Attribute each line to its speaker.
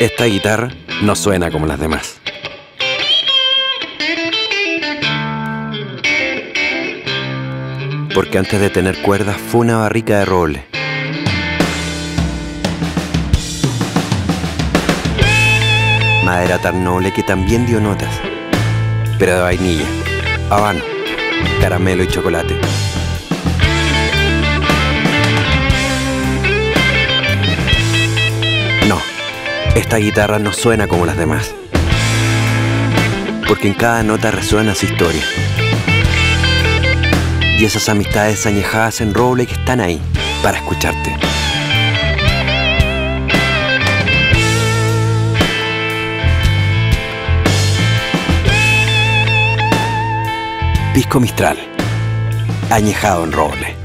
Speaker 1: Esta guitarra no suena como las demás. Porque antes de tener cuerdas fue una barrica de roble. Madera tan noble que también dio notas, pero de vainilla, habano, caramelo y chocolate. No, esta guitarra no suena como las demás, porque en cada nota resuena su historia. Y esas amistades añejadas en roble que están ahí para escucharte. Pisco Mistral, añejado en roble.